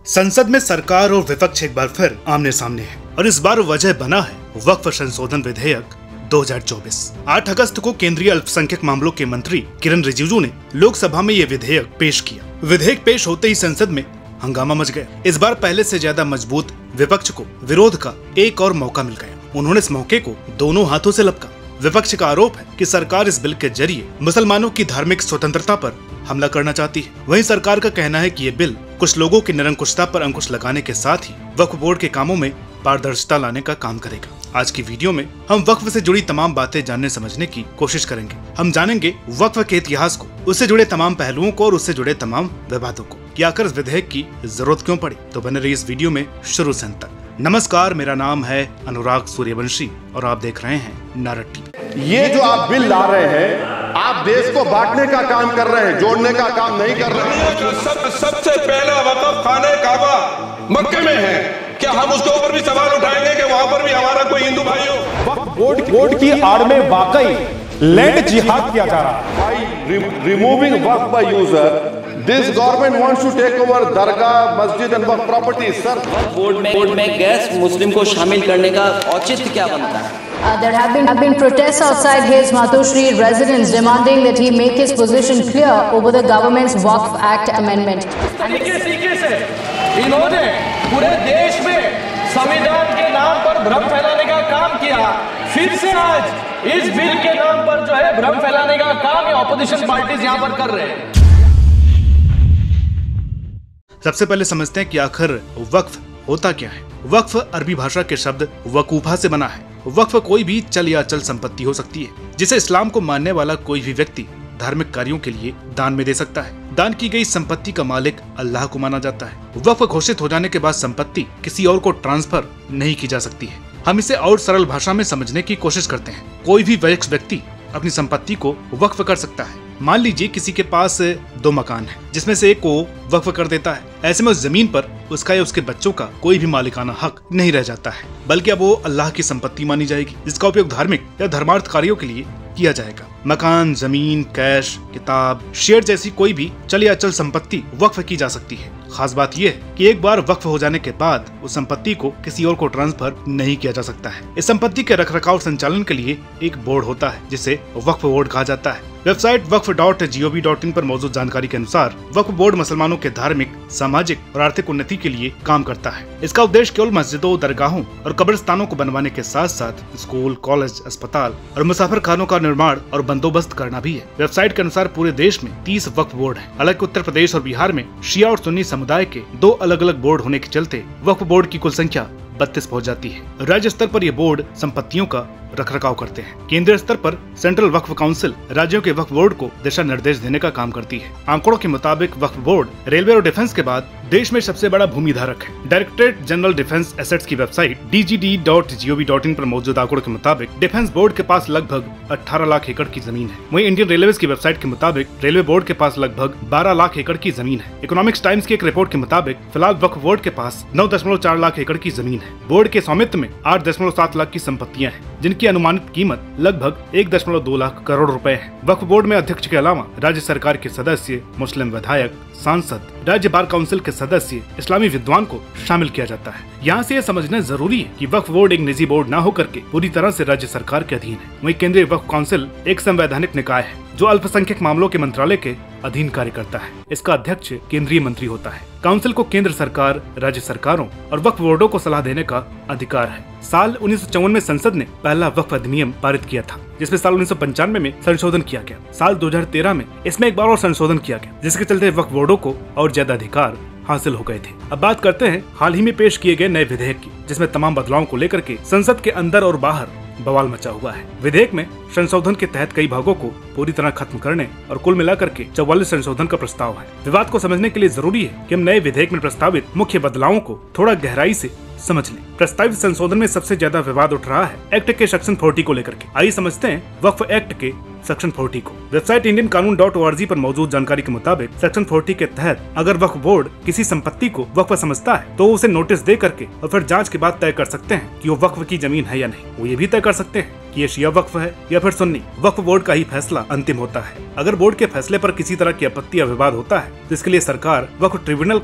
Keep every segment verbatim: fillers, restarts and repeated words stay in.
संसद में सरकार और विपक्ष एक बार फिर आमने सामने है और इस बार वजह बना है वक्फ संशोधन विधेयक दो हज़ार चौबीस। आठ अगस्त को केंद्रीय अल्पसंख्यक मामलों के मंत्री किरण रिजिजू ने लोकसभा में ये विधेयक पेश किया। विधेयक पेश होते ही संसद में हंगामा मच गया। इस बार पहले से ज्यादा मजबूत विपक्ष को विरोध का एक और मौका मिल गया। उन्होंने इस मौके को दोनों हाथों से लपका। विपक्ष का आरोप है कि सरकार इस बिल के जरिए मुसलमानों की धार्मिक स्वतंत्रता पर हमला करना चाहती है। वहीं सरकार का कहना है कि ये बिल कुछ लोगों की निरंकुशता पर अंकुश लगाने के साथ ही वक्फ बोर्ड के कामों में पारदर्शिता लाने का काम करेगा। आज की वीडियो में हम वक्फ से जुड़ी तमाम बातें जानने समझने की कोशिश करेंगे। हम जानेंगे वक्फ के इतिहास को, उससे जुड़े तमाम पहलुओं को और उससे जुड़े तमाम विवादों को कि आखिर इस विधेयक की जरूरत क्यों पड़ी। तो बने रहिए इस वीडियो में शुरू से अंत तक। नमस्कार, मेरा नाम है अनुराग सूर्यवंशी और आप देख रहे हैं नारद टीवी। ये जो आप बिल ला रहे हैं, आप देश को बांटने का काम कर रहे हैं, जोड़ने का काम नहीं कर रहे हैं। सब सबसे पहला वक़्फ़ खाने काबा मक्के में है। क्या हम उसके ऊपर भी सवाल उठाएंगे कि वहां पर भी हमारा कोई हिंदू भाई हो? वोट वोट की आड़ में वाकई लैंड जिहाद किया जा रहा है। By removing Waqf by user, this government wants to take over dargah, masjid and Waqf properties, sir. Board में बोर्ड में गैस मुस्लिम को शामिल करने का औचित्य क्या बनता है? Uh, there have been have been protests outside his Matoshri residence demanding that he make his position clear over the government's Waqf Act amendment. तरीके तरीके से इन्होंने पूरे देश में संविधान के नाम पर भ्रम फैलाने का काम किया। फिर से आज इस बिल के नाम पर जो है भ्रम फैलाने का काम ये ऑपोजिशन पार्टीज यहाँ पर कर रहे हैं। सबसे पहले समझते हैं कि आखिर वक्फ होता क्या है। वक्फ अरबी भाषा के शब्द वकूफा से बना है। वक्फ कोई भी चल या अचल संपत्ति हो सकती है जिसे इस्लाम को मानने वाला कोई भी व्यक्ति धार्मिक कार्यों के लिए दान में दे सकता है। दान की गई संपत्ति का मालिक अल्लाह को माना जाता है। वक्फ घोषित हो जाने के बाद संपत्ति किसी और को ट्रांसफर नहीं की जा सकती है। हम इसे और सरल भाषा में समझने की कोशिश करते हैं। कोई भी वयस्क व्यक्ति अपनी संपत्ति को वक्फ कर सकता है। मान लीजिए किसी के पास दो मकान है जिसमें से एक को वक्फ कर देता है। ऐसे में उस जमीन पर उसका या उसके बच्चों का कोई भी मालिकाना हक नहीं रह जाता है, बल्कि अब वो अल्लाह की संपत्ति मानी जाएगी जिसका उपयोग धार्मिक या धर्मार्थ कार्यों के लिए किया जाएगा। मकान, जमीन, कैश, किताब, शेयर जैसी कोई भी चल या अचल संपत्ति वक्फ की जा सकती है। खास बात यह है कि एक बार वक्फ हो जाने के बाद उस संपत्ति को किसी और को ट्रांसफर नहीं किया जा सकता है। इस संपत्ति के रखरखाव संचालन के लिए एक बोर्ड होता है जिसे वक्फ बोर्ड कहा जाता है। Website Waqf dot G O V dot in पर मौजूद जानकारी के अनुसार वक्फ बोर्ड मुसलमानों के धार्मिक, सामाजिक और आर्थिक उन्नति के लिए काम करता है। इसका उद्देश्य केवल मस्जिदों, दरगाहों और कब्रिस्तानों को बनवाने के साथ साथ स्कूल, कॉलेज, अस्पताल और मुसाफिर खानों का निर्माण और बंदोबस्त करना भी है। वेबसाइट के अनुसार पूरे देश में तीस वक्फ बोर्ड हैं। हालांकि उत्तर प्रदेश और बिहार में शिया और सुन्नी समुदाय के दो अलग अलग बोर्ड होने के चलते वक्फ बोर्ड की कुल संख्या बत्तीस पहुंच जाती है। राज्य स्तर पर ये बोर्ड संपत्तियों का रखरखाव करते हैं। केंद्रीय स्तर पर सेंट्रल वक्फ काउंसिल राज्यों के वक्फ बोर्ड को दिशा निर्देश देने का काम करती है। आंकड़ों के मुताबिक वक्फ बोर्ड रेलवे और डिफेंस के बाद देश में सबसे बड़ा भूमि धारक है। डायरेक्टरेट जनरल डिफेंस एसेट्स की website D G D dot G O V dot in पर मौजूद आंकड़ों के मुताबिक डिफेंस बोर्ड के पास लगभग अठारह लाख एकड़ की जमीन है। वहीं इंडियन रेलवे की वेबसाइट के मुताबिक रेलवे बोर्ड के पास लगभग बारह लाख एकड़ की जमीन है। इकोनॉमिक्स टाइम्स की एक रिपोर्ट के मुताबिक फिलहाल वक्फ बोर्ड के पास नौ दशमलव चार लाख एकड़ की जमीन है। बोर्ड के स्वामित्व में आठ दशमलव सात लाख की संपत्तियां हैं जिनकी अनुमानित कीमत लगभग एक दशमलव दो लाख करोड़ रुपए है। वक्फ बोर्ड में अध्यक्ष के अलावा राज्य सरकार के सदस्य, मुस्लिम विधायक, सांसद, राज्य बार काउंसिल के सदस्य, इस्लामी विद्वान को शामिल किया जाता है। यहाँ से यह समझना जरूरी है कि वक्फ बोर्ड एक निजी बोर्ड न होकर के पूरी तरह से राज्य सरकार के अधीन है। वहीं केंद्रीय वक्फ काउंसिल एक संवैधानिक निकाय है जो अल्पसंख्यक मामलों के मंत्रालय के अधीन कार्य करता है। इसका अध्यक्ष केंद्रीय मंत्री होता है। काउंसिल को केंद्र सरकार, राज्य सरकारों और वक्फ बोर्डों को सलाह देने का अधिकार है। साल उन्नीस सौ चौवन में संसद ने पहला वक्फ अधिनियम पारित किया था जिसमें साल उन्नीस सौ पंचानवे में संशोधन किया गया। साल दो हज़ार तेरह में इसमें एक बार और संशोधन किया गया जिसके चलते वक्फ बोर्डों को और ज्यादा अधिकार हासिल हो गए थे। अब बात करते हैं हाल ही में पेश किए गए नए विधेयक की, जिसमें तमाम बदलावों को लेकर के संसद के अंदर और बाहर बवाल मचा हुआ है। विधेयक में संशोधन के तहत कई भागों को पूरी तरह खत्म करने और कुल मिलाकर के चौवालीस संशोधन का प्रस्ताव है। विवाद को समझने के लिए जरूरी है कि हम नए विधेयक में प्रस्तावित मुख्य बदलावों को थोड़ा गहराई से समझ लें। प्रस्तावित संशोधन में सबसे ज्यादा विवाद उठ रहा है एक्ट के सेक्शन चालीस को लेकर के। आइए समझते हैं वक्फ एक्ट के सेक्शन चालीस को। Website Indian Kanoon dot O R G पर मौजूद जानकारी के मुताबिक सेक्शन चालीस के तहत अगर वक्फ बोर्ड किसी संपत्ति को वक्फ समझता है तो उसे नोटिस दे करके और फिर जांच के बाद तय कर सकते हैं कि वो वक्फ की जमीन है या नहीं। वो ये भी तय कर सकते हैं कि ये शिया वक्फ है या फिर सुन्नी। वक्फ बोर्ड का ही फैसला अंतिम होता है। अगर बोर्ड के फैसले पर किसी तरह की आपत्ति या विवाद होता है तो इसके लिए सरकार वक्फ ट्रिब्यूनल का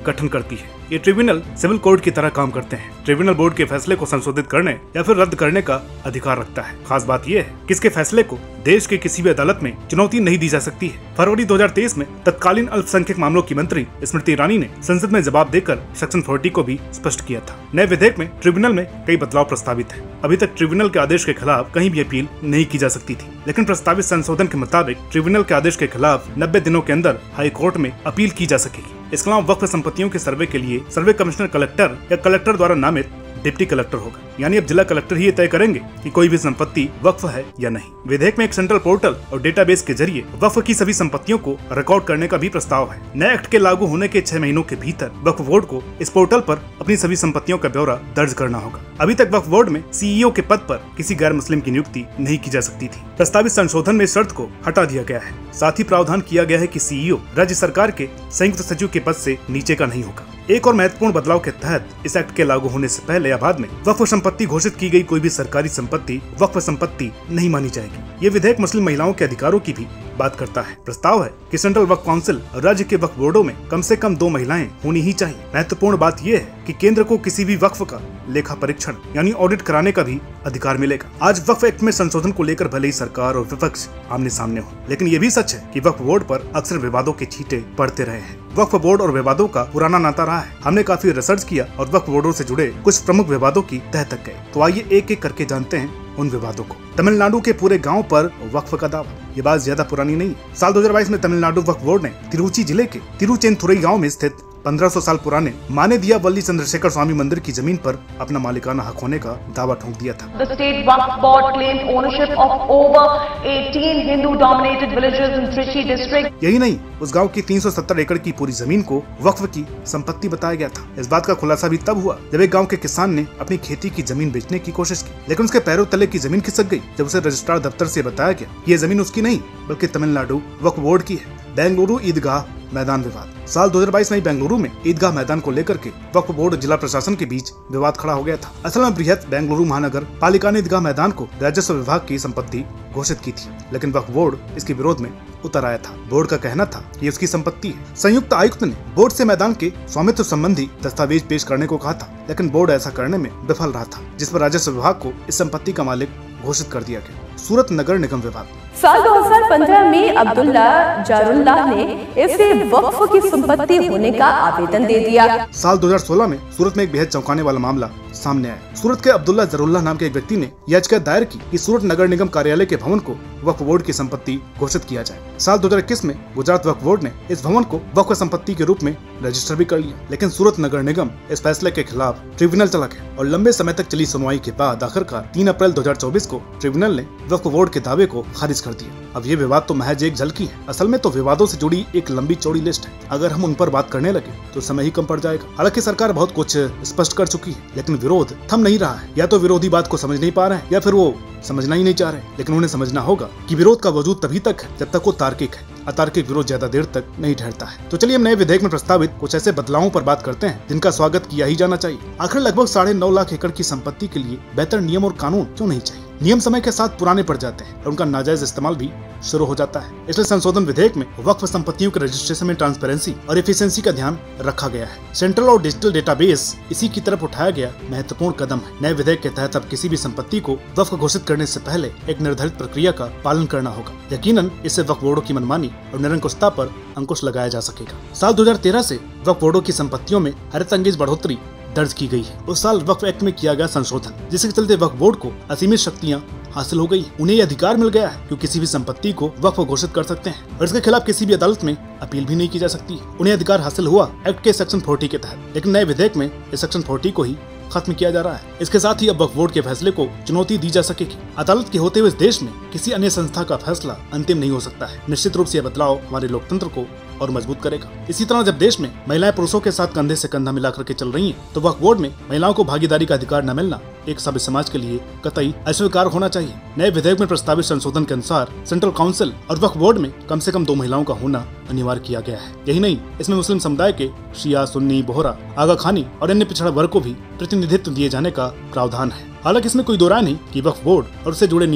गठन करती है। ये ट्रिब्यूनल सिविल कोर्ट की तरह काम करते हैं। ट्रिब्यूनल बोर्ड के फैसले को संशोधित करने या फिर रद्द करने का अधिकार रखता है। खास बात यह है कि इसके फैसले को देश के किसी भी अदालत में चुनौती नहीं दी जा सकती है। फरवरी दो हज़ार तेईस में तत्कालीन अल्पसंख्यक मामलों की मंत्री स्मृति ईरानी ने संसद में जवाब देकर सेक्शन चालीस को भी स्पष्ट किया था। नए विधेयक में ट्रिब्यूनल में कई बदलाव प्रस्तावित है। अभी तक ट्रिब्यूनल के आदेश के खिलाफ कहीं भी अपील नहीं की जा सकती थी, लेकिन प्रस्तावित संशोधन के मुताबिक ट्रिब्यूनल के आदेश के खिलाफ नब्बे दिनों के अंदर हाई कोर्ट में अपील की जा सकेगी। इसके अलावा वक्फ संपत्तियों के सर्वे के लिए सर्वे कमिश्नर कलेक्टर या कलेक्टर द्वारा नामित डिप्टी कलेक्टर होगा, यानी अब जिला कलेक्टर ही तय करेंगे कि कोई भी संपत्ति वक्फ है या नहीं। विधेयक में एक सेंट्रल पोर्टल और डेटाबेस के जरिए वक्फ की सभी संपत्तियों को रिकॉर्ड करने का भी प्रस्ताव है। नए एक्ट के लागू होने के छह महीनों के भीतर वक्फ बोर्ड को इस पोर्टल पर अपनी सभी संपत्तियों का ब्यौरा दर्ज करना होगा। अभी तक वक्फ बोर्ड में सीईओ के पद पर किसी गैर मुस्लिम की नियुक्ति नहीं की जा सकती थी। प्रस्तावित संशोधन में शर्त को हटा दिया गया है। साथ ही प्रावधान किया गया है कि सीईओ राज्य सरकार के संयुक्त सचिव के पद से नीचे का नहीं होगा। एक और महत्वपूर्ण बदलाव के तहत इस एक्ट के लागू होने से पहले या बाद में वक्फ संपत्ति घोषित की गई कोई भी सरकारी संपत्ति वक्फ संपत्ति नहीं मानी जाएगी। ये विधेयक मुस्लिम महिलाओं के अधिकारों की भी बात करता है। प्रस्ताव है कि सेंट्रल वक्फ काउंसिल और राज्य के वक्फ बोर्डों में कम से कम दो महिलाएं होनी ही चाहिए। महत्वपूर्ण बात यह है कि केंद्र को किसी भी वक्फ का लेखा परीक्षण यानी ऑडिट कराने का भी अधिकार मिलेगा। आज वक्फ एक्ट में संशोधन को लेकर भले ही सरकार और विपक्ष आमने सामने हो, लेकिन ये भी सच है कि वक्फ बोर्ड पर अक्सर विवादों के छींटे पड़ते रहे हैं। वक्फ बोर्ड और विवादों का पुराना नाता रहा है। हमने काफी रिसर्च किया और वक्फ बोर्डों से जुड़े कुछ प्रमुख विवादों की तह तक गए। तो आइए एक एक करके जानते हैं उन विवादों को। तमिलनाडु के पूरे गांव पर वक्फ का दावा। ये बात ज्यादा पुरानी नहीं है। साल दो हज़ार बाईस में तमिलनाडु वक्फ बोर्ड ने तिरुचि जिले के तिरुचेंथुरई गांव में स्थित पंद्रह सौ साल पुराने माने दिया वल्ली चंद्रशेखर स्वामी मंदिर की जमीन पर अपना मालिकाना हक होने का दावा ठोक दिया था। The state Waqf board claimed ownership of over eighteen Hindu-dominated villages in Trichy district. यही नहीं, उस गांव की तीन सौ सत्तर एकड़ की पूरी जमीन को वक्फ की संपत्ति बताया गया था। इस बात का खुलासा भी तब हुआ जब एक गांव के किसान ने अपनी खेती की जमीन बेचने की कोशिश की, लेकिन उसके पैरों तले की जमीन खिसक गई जब उसे रजिस्ट्रार दफ्तर से बताया गया ये जमीन उसकी नहीं बल्कि तमिलनाडु वक्फ बोर्ड की है। बेंगलुरु ईदगाह मैदान विवाद। साल दो हज़ार बाईस में बेंगलुरु में ईदगाह मैदान को लेकर के वक्फ बोर्ड और जिला प्रशासन के बीच विवाद खड़ा हो गया था। असल में बृहत बेंगलुरु महानगर पालिका ने ईदगाह मैदान को राजस्व विभाग की संपत्ति घोषित की थी, लेकिन वक्फ बोर्ड इसके विरोध में उतर आया था। बोर्ड का कहना था कि उसकी संपत्ति है। संयुक्त आयुक्त ने बोर्ड से मैदान के स्वामित्व संबंधी दस्तावेज पेश करने को कहा था, लेकिन बोर्ड ऐसा करने में विफल रहा था, जिस पर राजस्व विभाग को इस संपत्ति का मालिक घोषित कर दिया गया। सूरत नगर निगम विवाद। साल दो हज़ार पंद्रह में अब्दुल्ला जारुल्लाह ने इसे वक्फ की संपत्ति होने का आवेदन दे दिया। साल दो हज़ार सोलह में सूरत में एक बेहद चौंकाने वाला मामला सामने आया। सूरत के अब्दुल्ला जरुल्लाह नाम के एक व्यक्ति ने याचिका दायर की कि सूरत नगर निगम कार्यालय के भवन को वक्फ बोर्ड की संपत्ति घोषित किया जाए। साल दो हज़ार इक्कीस में गुजरात वक्फ बोर्ड ने इस भवन को वक्फ संपत्ति के रूप में रजिस्टर भी कर लिया, लेकिन सूरत नगर निगम इस फैसले के खिलाफ ट्रिब्यूनल चला गया और लंबे समय तक चली सुनवाई के बाद आखिरकार तीन अप्रैल दो हज़ार चौबीस को ट्रिब्यूनल ने वक्फ बोर्ड के दावे को खारिज कर दिया। अब ये विवाद तो महज एक झलकी है, असल में तो विवादों से जुड़ी एक लंबी चौड़ी लिस्ट है। अगर हम उन पर बात करने लगे तो समय ही कम पड़ जाएगा। हालांकि सरकार बहुत कुछ स्पष्ट कर चुकी है, लेकिन विरोध थम नहीं रहा है। या तो विरोधी बात को समझ नहीं पा रहे हैं या फिर वो समझना ही नहीं चाह रहे, लेकिन उन्हें समझना होगा कि विरोध का वजूद तभी तक है जब तक वो तार्किक है। अतार्किक विरोध ज्यादा देर तक नहीं ठहरता है। तो चलिए हम नए विधेयक में प्रस्तावित कुछ ऐसे बदलावों पर बात करते हैं जिनका स्वागत किया ही जाना चाहिए। आखिर लगभग साढ़े नौ लाख एकड़ की संपत्ति के लिए बेहतर नियम और कानून क्यों नहीं चाहिए? नियम समय के साथ पुराने पड़ जाते हैं और उनका नाजायज इस्तेमाल भी शुरू हो जाता है। इसलिए संशोधन विधेयक में वक्फ संपत्तियों के रजिस्ट्रेशन में ट्रांसपेरेंसी और एफिशिएंसी का ध्यान रखा गया है। सेंट्रल और डिजिटल डेटाबेस इसी की तरफ उठाया गया महत्वपूर्ण कदम है। नए विधेयक के तहत अब किसी भी संपत्ति को वक्फ घोषित करने से पहले एक निर्धारित प्रक्रिया का पालन करना होगा। यकीनन इससे वक्फ बोर्डों की मनमानी और निरंकुशता पर अंकुश लगाया जा सकेगा। साल दो हज़ार तेरह से वक्फ बोर्डों की संपत्तियों में हरितअंगेज बढ़ोतरी दर्ज की गई है। उस साल वक्फ एक्ट में किया गया संशोधन, जिसके चलते वक्फ बोर्ड को असीमित शक्तियां हासिल हो गई। उन्हें यह अधिकार मिल गया है कि किसी भी संपत्ति को वक्फ घोषित कर सकते हैं और इसके खिलाफ किसी भी अदालत में अपील भी नहीं की जा सकती। उन्हें अधिकार हासिल हुआ एक्ट के सेक्शन चालीस के तहत, लेकिन नए विधेयक में इस सेक्शन चालीस को ही खत्म किया जा रहा है। इसके साथ ही अब वक्फ बोर्ड के फैसले को चुनौती दी जा सकेगी। अदालत के होते हुए इस देश में किसी अन्य संस्था का फैसला अंतिम नहीं हो सकता है। निश्चित रूप से यह बदलाव हमारे लोकतंत्र को और मजबूत करेगा। इसी तरह जब देश में महिलाएं पुरुषों के साथ कंधे से कंधा मिलाकर के चल रही हैं, तो वक्फ बोर्ड में महिलाओं को भागीदारी का अधिकार न मिलना एक सभ्य समाज के लिए कतई अस्वीकार होना चाहिए। नए विधेयक में प्रस्तावित संशोधन के अनुसार सेंट्रल काउंसिल और वक्फ बोर्ड में कम से कम दो महिलाओं का होना अनिवार्य किया गया है। यही नहीं, इसमें मुस्लिम समुदाय के शिया, सुन्नी, बोहरा, आगा खानी और अन्य पिछड़ा वर्ग को भी प्रतिनिधित्व दिए जाने का प्रावधान है। हालांकि इसमें कोई दो राय नहीं कि वक्फ बोर्ड और उससे जुड़े नियम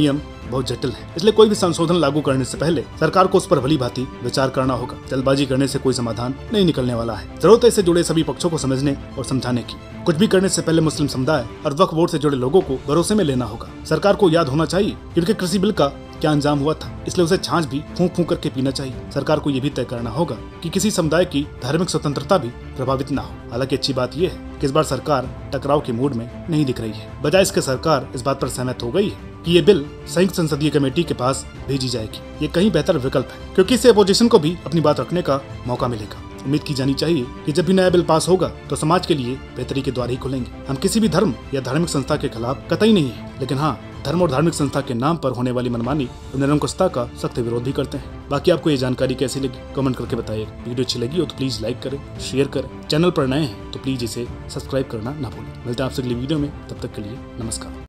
बहुत जटिल है, इसलिए कोई भी संशोधन लागू करने से पहले सरकार को उस पर भली भांति विचार करना होगा। जल्दबाजी करने से कोई समाधान नहीं निकलने वाला है। जरूरत है इससे जुड़े सभी पक्षों को समझने और समझाने की। कुछ भी करने से पहले मुस्लिम समुदाय और वक्फ बोर्ड से जुड़े लोगों को भरोसे में लेना होगा। सरकार को याद होना चाहिए कि उनके कृषि बिल का क्या अंजाम हुआ था, इसलिए उसे छाछ भी फूंक फूंक करके पीना चाहिए। सरकार को यह भी तय करना होगा कि किसी समुदाय की धार्मिक स्वतंत्रता भी प्रभावित न हो। हालांकि अच्छी बात यह है कि इस बार सरकार टकराव के मूड में नहीं दिख रही है। बजाय इसके सरकार इस बात पर सहमत हो गई है कि ये बिल संयुक्त संसदीय कमेटी के पास भेजी जाएगी। ये कहीं बेहतर विकल्प है, क्योंकि इससे अपोजिशन को भी अपनी बात रखने का मौका मिलेगा। उम्मीद की जानी चाहिए कि जब भी नया बिल पास होगा तो समाज के लिए बेहतरी के द्वार ही खुलेंगे। हम किसी भी धर्म या धार्मिक संस्था के खिलाफ कतई नहीं है, लेकिन हाँ, धर्म और धार्मिक संस्था के नाम पर होने वाली मनमानी और निरंकुशता का सख्त विरोध भी करते हैं। बाकी आपको ये जानकारी कैसी लगी कमेंट करके बताइए। वीडियो अच्छी लगी हो तो प्लीज लाइक करें, शेयर करें। चैनल पर नए हैं तो प्लीज इसे सब्सक्राइब करना ना भूलें। मिलते हैं आपसे अगली वीडियो में, तब तक के लिए नमस्कार।